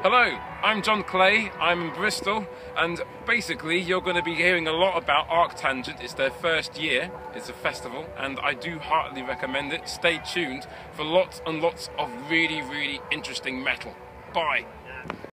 Hello, I'm John Clay, I'm in Bristol, and basically you're going to be hearing a lot about ArcTanGent. It's their first year, it's a festival, and I do heartily recommend it. Stay tuned for lots and lots of really interesting metal. Bye!